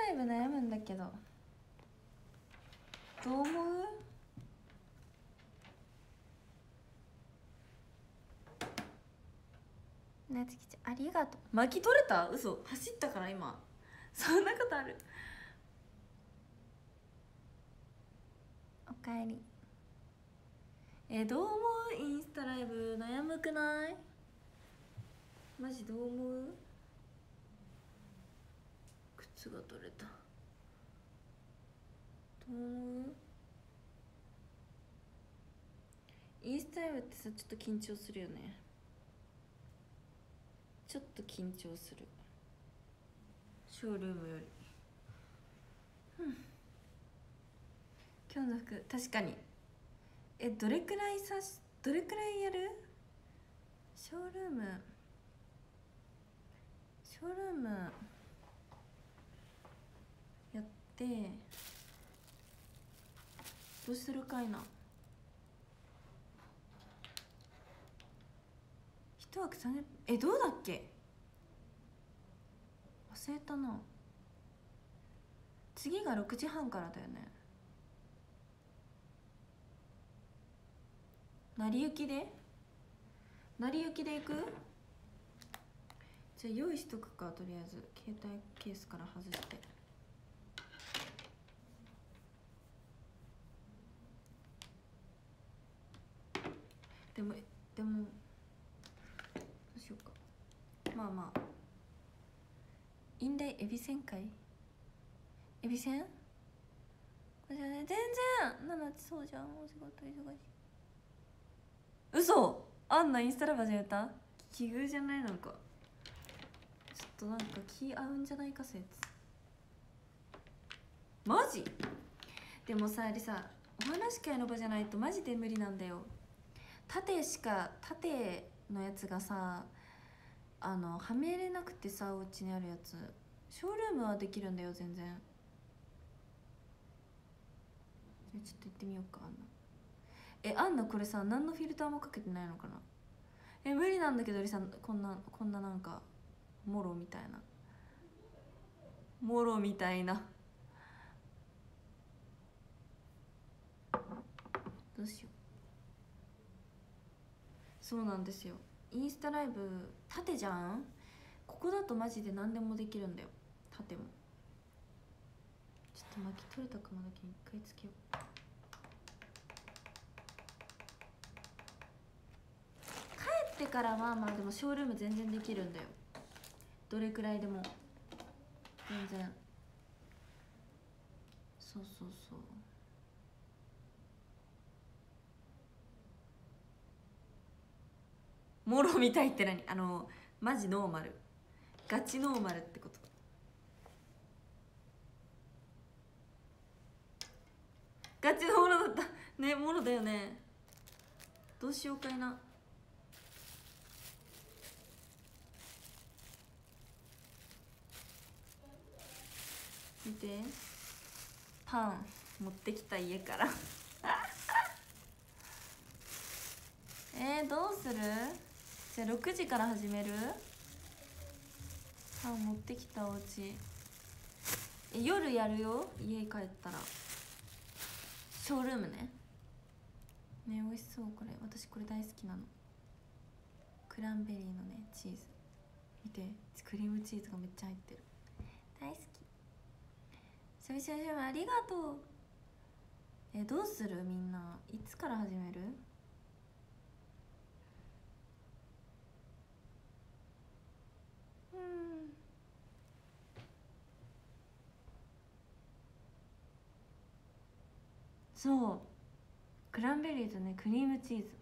ライブ悩むんだけど、どう思う？なつきちゃんありがとう。巻き取れた？嘘、走ったから今。そんなことある？おかえり。どう思う？インスタライブ悩むくない？マジどう思う？靴が取れた。どう思う？インスタライブってさ、ちょっと緊張するよね。ちょっと緊張する、ショールームより。今日の服確かに。どれくらいやる？ショールームやってどうするかいな。一枠30分。どうだっけ、忘れたな。次が6時半からだよね。成り行きで行く？じゃあ用意しとくか。とりあえず携帯ケースから外して。でもどうしようか。まあまあ、院大エビせん会、エビせんこれじゃね、全然なのちそうじゃん。お仕事忙しい。嘘、あんなインスタライブ始めた？奇遇じゃない？なんかちょっとなんか気合うんじゃないか説。マジ？でもさ、あれさ、お話会の場じゃないとマジで無理なんだよ。縦のやつがさ、はめれなくてさ、お家にあるやつ。ショールームはできるんだよ全然。ちょっと行ってみようか。アンナこれさ、何のフィルターもかけてないのかな。無理なんだけど、リさんこんななんかモロみたいなどうしよう。そうなんですよ、インスタライブ縦じゃん。ここだとマジで何でもできるんだよ、縦も。ちょっと巻き取れたかもだけ一回つけよう。帰ってからはまあでもショールーム全然できるんだよ、どれくらいでも全然。そうモロみたいって何？マジノーマル、ガチノーマルってこと。ガチのモロだったね。モロだよね。どうしようかいな。見て、パン持ってきた家からどうする？じゃあ6時から始める？パン持ってきたお家。夜やるよ、家帰ったら。ショールームね。美味しそう。これ私これ大好きなの。クランベリーのねチーズ見て、クリームチーズがめっちゃ入ってる。大好き。しゃびしゃびしゃび、ありがとう。どうする？みんないつから始める？そう、クランベリーとねクリームチーズ。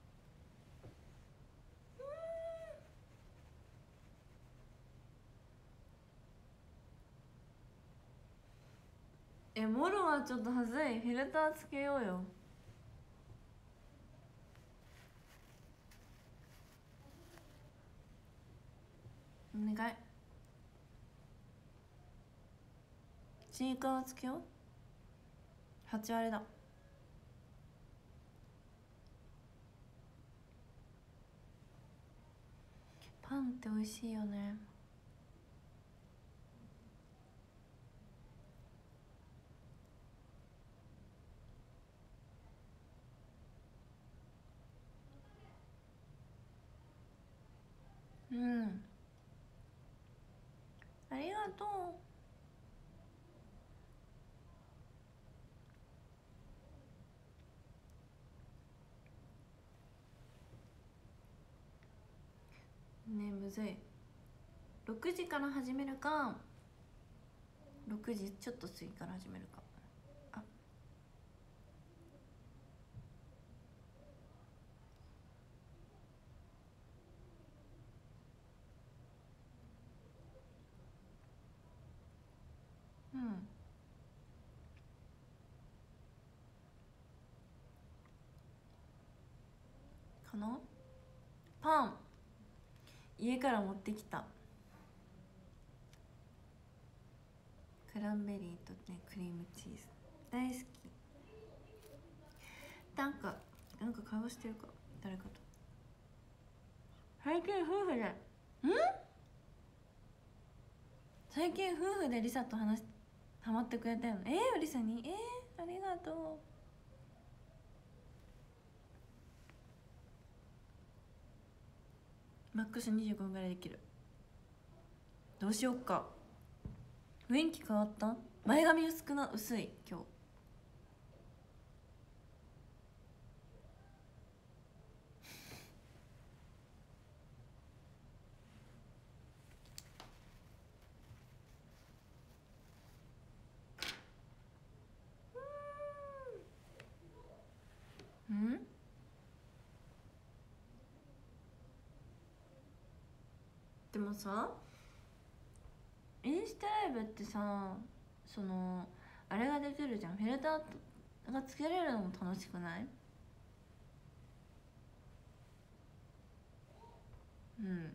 モロはちょっとはずい。フィルターつけようよ。お願い。チーカーつけよう。8割だ。パンって美味しいよね。 うん、ありがとう。ねえむずい。6時から始めるか6時ちょっと過ぎから始めるか。あ、うんかな。パン家から持ってきた。クランベリーとねクリームチーズ大好き。なんか会話してるか誰かと。最近夫婦で最近夫婦でリサと話しハマってくれたよね。リサにありがとう。マックス25分ぐらいできる。どうしよっか。雰囲気変わった。前髪薄い今日。でもさインスタライブってさあれができるじゃん。フィルターがつけれるのも楽しくない？うん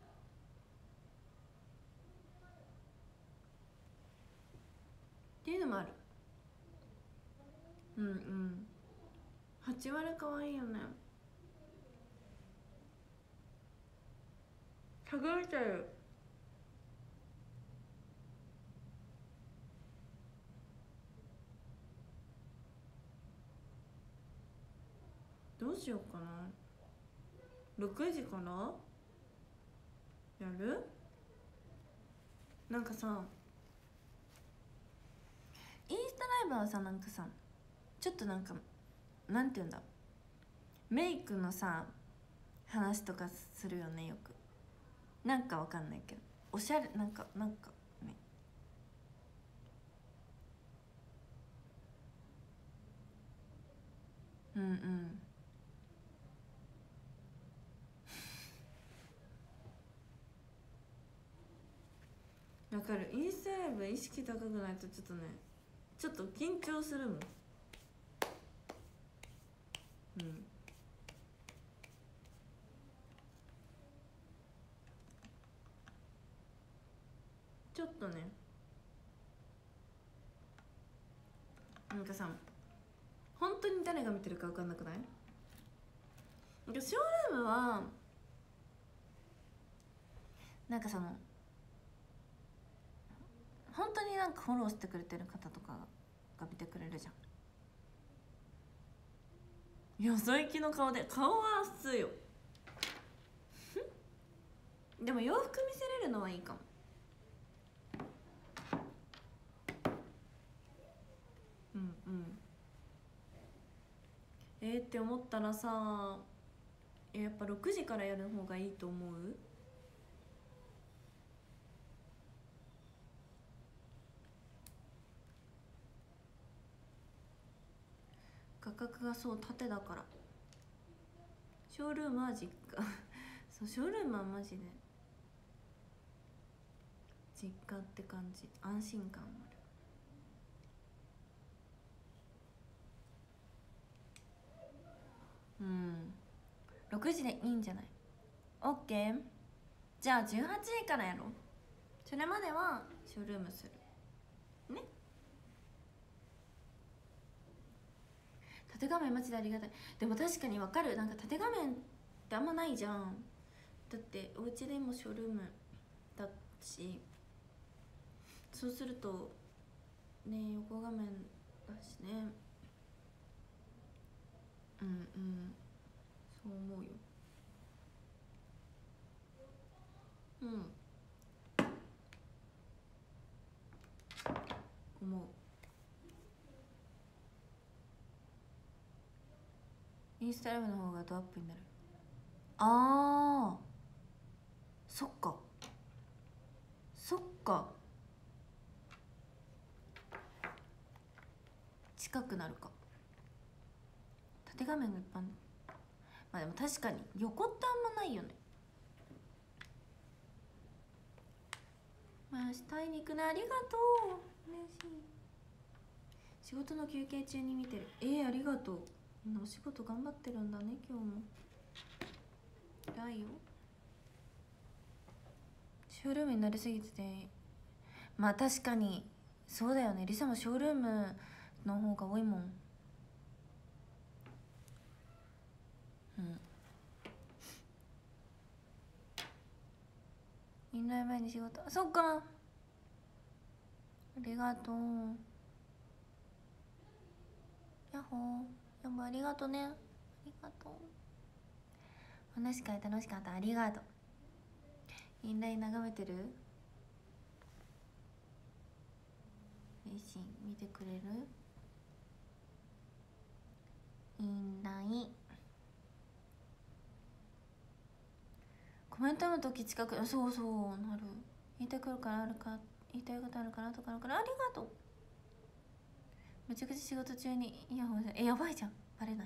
っていうのもある。うんうん。8割可愛いよね。剥がれちゃう。どうしようかな。6時からやる。なんかさインスタライブはさなんかさちょっとなんかなんて言うんだ、メイクのさ話とかするよねよく。なんかわかんないけどおしゃれなんかね。うんうんわかる。インスタライブ意識高くないとちょっとねちょっと緊張するもん。うんちょっとねなんかさ本当に誰が見てるか分かんなくない？なんかショールームはなんか本当になんかフォローしてくれてる方とかが見てくれるじゃん。よそ行きの顔で顔は普通よ。でも洋服見せれるのはいいかも。うんうんって思ったらさやっぱ6時からやる方がいいと思う。価格がそう縦だから。ショールームは実家そうショールームはマジで実家って感じ。安心感ある。うん6時でいいんじゃない？ OK。 じゃあ18時からやろう。それまではショールームするね。縦画面マジでありがたい。でも確かに分かる。なんか縦画面ってあんまないじゃん。だってお家でもショールームだし、そうするとね横画面だしね。うんうんそう思うよ。 うん思う。インスタライブの方がドアップになる。あーそっかそっか、近くなるか。縦画面が一般、まあでも確かに横ってあんまないよね。まあしたい肉ね、ありがとう、嬉しい。仕事の休憩中に見てる。ありがとう。みんなお仕事頑張ってるんだね今日も。偉いよ。ショールームになりすぎてて、まあ確かにそうだよね。リサもショールームの方が多いもん。院内前に仕事、そっか、ありがとう。ヤッホー、やっぱありがとね、ありがとう。話会楽しかった、ありがとう。インライン眺めてる？嬉しい、見てくれる？インラインコメントの時近く、そうそうなる。言いたいことあるか、言いたいことあるかなとかあるから、ありがとう。めちゃくちゃ仕事中にイヤホンで、やばいじゃん、バレない。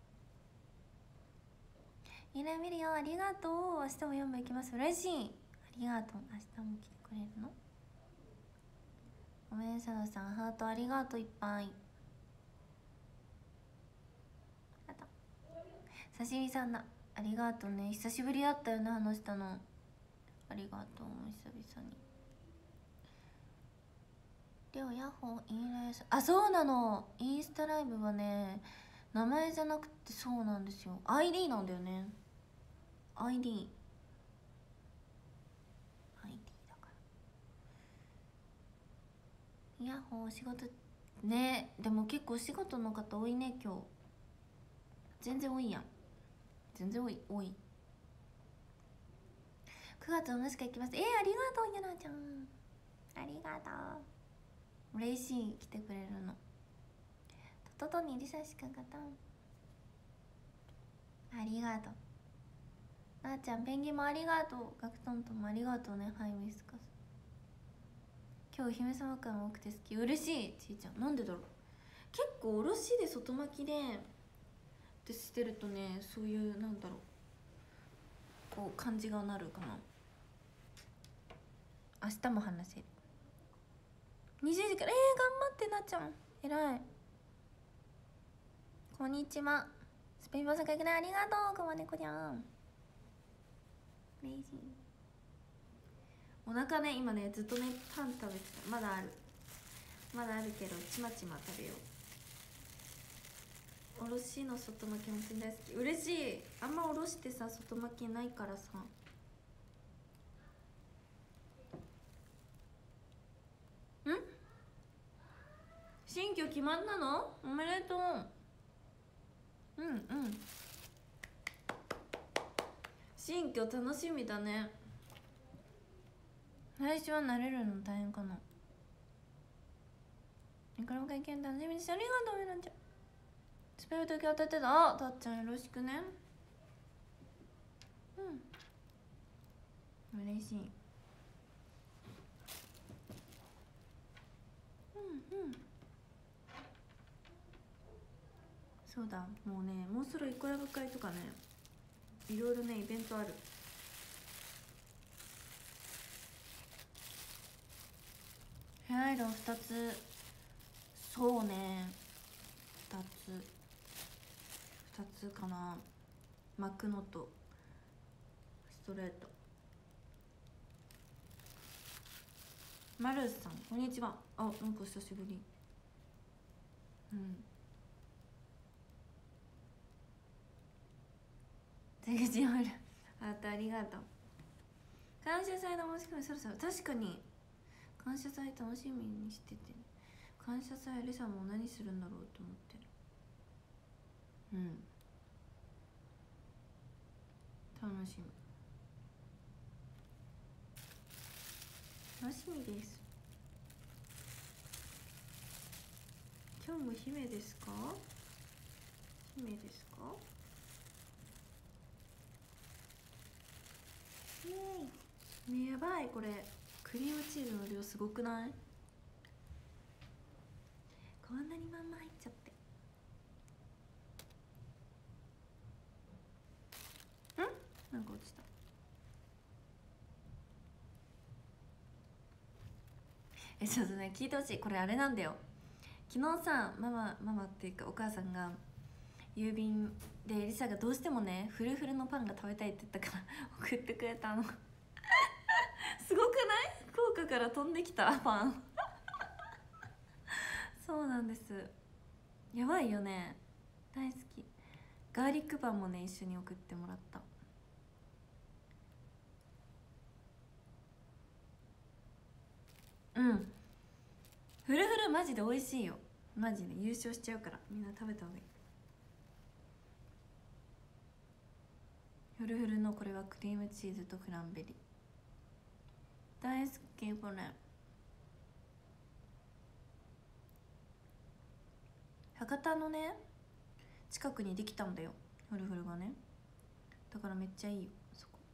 インライン見るよ、ありがとう。明日も4部行きます、嬉しい、ありがとう。明日も来てくれるの？ごめん、サナさんハートありがとう、いっぱい。あと刺身さんだ、ありがとうね。久しぶりだったよね、話したの。ありがとう、久々に。りょうヤッホー、インライブ、あ、そうなの。インスタライブはね、名前じゃなくて、そうなんですよ、 ID なんだよね。 ID だから。ヤッホー、仕事ね。でも結構仕事の方多いね今日。全然多いやん、全然多い多い。9月おむすか行きます。ありがとう、ゆなちゃん、ありがとう。嬉しい、来てくれるの。トトにリサしか勝たん、ありがとう。なあちゃん、ペンギンもありがとう。ガクトントンもありがとうね。ハイミスカス、今日姫様感多くて好き、嬉しい。ちいちゃん、なんでだろう。結構おろしで外巻きでってしてるとね、そういうなんだろう、こう感じがなるかな。明日も話せる。20時から頑張ってなっちゃん、えらい。こんにちは。スペイン語さんかけない、ありがとう。かわねこちゃん、嬉しい。お腹ね、今ねずっとねパン食べてた。まだあるけど、ちまちま食べよう。おろしの外巻きも大好き、嬉しい。あんまおろしてさ外巻きないからさ。新居決まったの？おめでとう。新居楽しみだね。最初は慣れるの大変かな。いくらも会見楽しみにして、ありがとう。ゆなちゃん、スペル時当たってた。たっちゃんよろしくね。嬉しい。そうだ、もうね、もうそろイコラブ会とかね、いろいろねイベントある。ヘアアイロン2つ、そうね、2つかな。巻くのとストレート。マルさんこんにちは。あ、なんか久しぶり。出口ある。ありがとう。感謝祭の申し込みそろそろ。確かに感謝祭楽しみにしてて、感謝祭リサも何するんだろうと思ってる。楽しみ。 楽しみです。今日も姫ですか？姫ですか？イエーイ。ね、やばい、これクリームチーズの量すごくない？こんなにまんま入っちゃって。なんか落ちた。ちょっとね、聞いてほしい。これあれなんだよ。昨日さ、ママっていうかお母さんが郵便でエリサがどうしてもねフルフルのパンが食べたいって言ったから送ってくれたの。すごくない？福岡から飛んできたパン。そうなんです。やばいよね。大好き。ガーリックパンもね一緒に送ってもらった。うん、フルフルマジで美味しいよ。マジで優勝しちゃうから、みんな食べた方がいい。フルフルのこれはクリームチーズとクランベリー大好き。これ博多のね近くにできたんだよ、フルフルがね。だからめっちゃいいよそこ。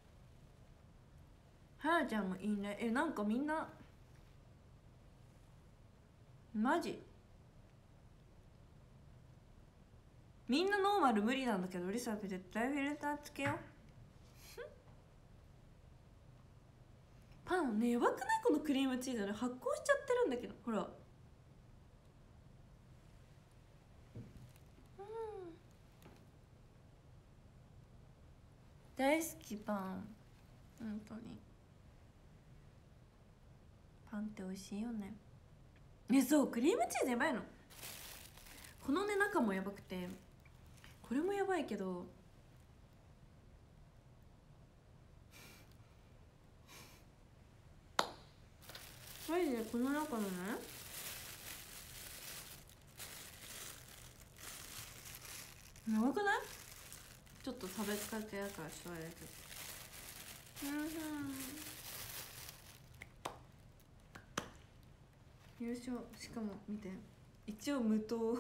はやちゃんもいいね。なんかみんなマジみんなノーマル無理なんだけど、リサ絶対フィルターつけよう。パンね、やばくない？このクリームチーズね、発酵しちゃってるんだけど、ほら。大好きパン、本当に。パンって美味しいよね。そうクリームチーズやばいの。このね中もやばくて、これもやばいけど、マジでこの中のねやばくない？ちょっと食べかけやからしょうがないけど。優勝。しかも見て、一応無糖。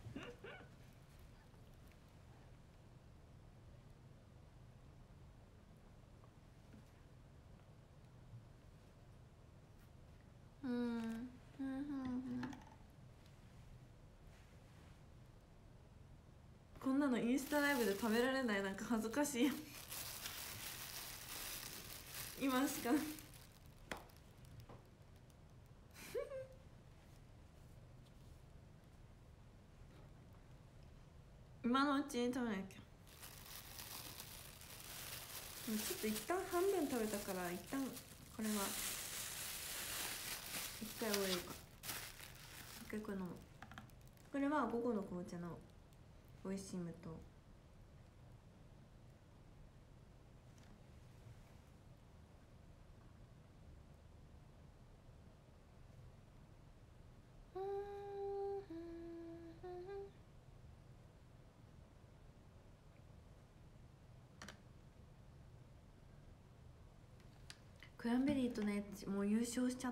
こんなのインスタライブで食べられない。なんか恥ずかしい。今しか。今のうちに食べなきゃ。ちょっと一旦半分食べたから、一旦これは一回終えるか。一回これ飲む。これは午後の紅茶の美味しい無糖。クランベリーとねもう優勝しちゃった。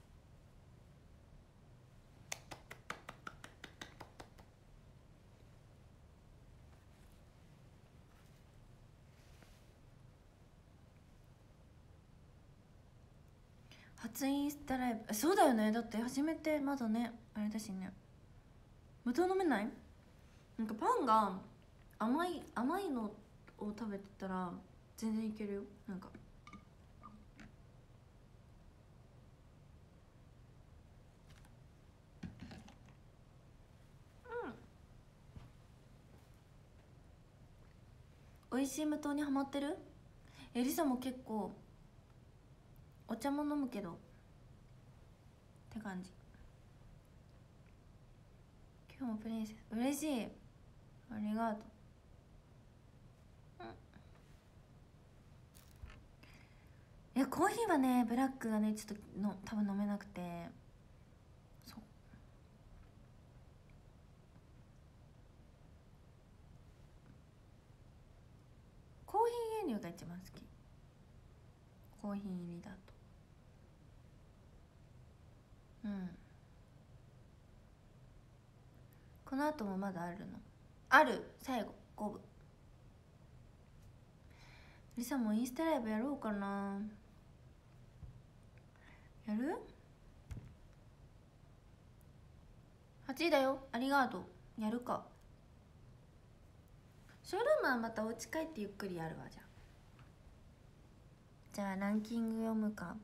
初インスタライブ、そうだよね。だって初めてまだねあれだしね。無糖飲めない？なんかパンが甘いのを食べてたら全然いけるよ。なんか美味しい無糖にハマってる？リサも結構お茶も飲むけどって感じ。今日もプリンセス嬉しい、ありがとう。いやコーヒーはねブラックがねちょっとの多分飲めなくて、そうコーヒー牛乳が一番好き。コーヒー入りだとうん、この後もまだあるの？ある。最後5分。リサもインスタライブやろうかな。やる？8位だよ。ありがとう。やるか。ショールームはまたお家帰ってゆっくりやるわ。じゃあランキング読むか。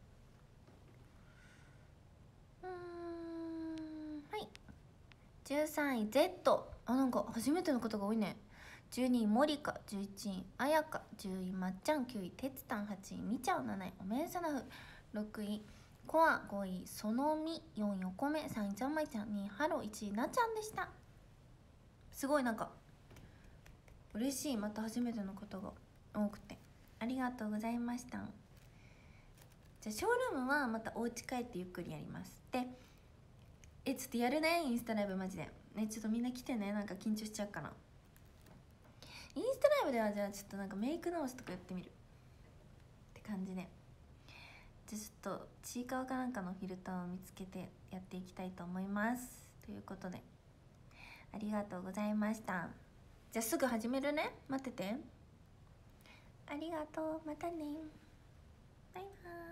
はい。13位 Z。 あ、なんか初めての方が多いね。12位モリカ、11位あやか、10位まっちゃん、9位てつたん、8位みちゃん、7位おめんさなふ、6位コア、5位そのみ、4位お米、3位ちゃんまいちゃん、2位ハロ、1位なちゃんでした。すごいなんか嬉しい。また初めての方が多くてありがとうございました。じゃあショールームはまたお家帰ってゆっくりやります。でちょっとやるね、インスタライブマジでね。ちょっとみんな来てね。なんか緊張しちゃうかな。インスタライブではじゃあちょっとなんかメイク直しとかやってみるって感じで、じゃあちょっとちいかわかなんかのフィルターを見つけてやっていきたいと思います。ということでありがとうございました。じゃあすぐ始めるね。待ってて。ありがとう。またね。バイバーイ。